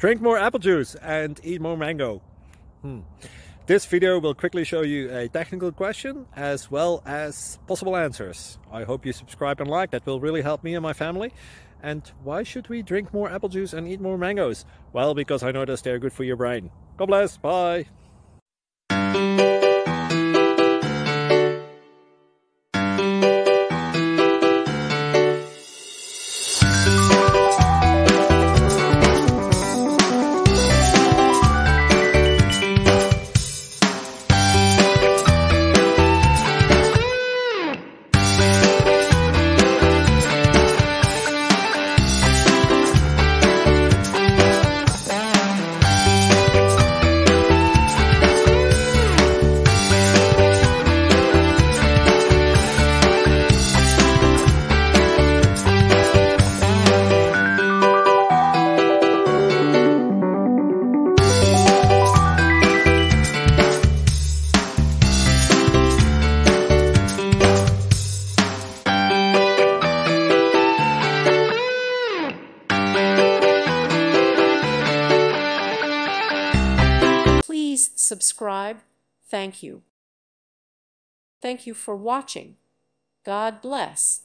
Drink more apple juice and eat more mango. This video will quickly show you a technical question as well as possible answers. I hope you subscribe and like, that will really help me and my family. And why should we drink more apple juice and eat more mangoes? Well, because I noticed they're good for your brain. God bless, bye! Please subscribe. Thank you. Thank you for watching. God bless.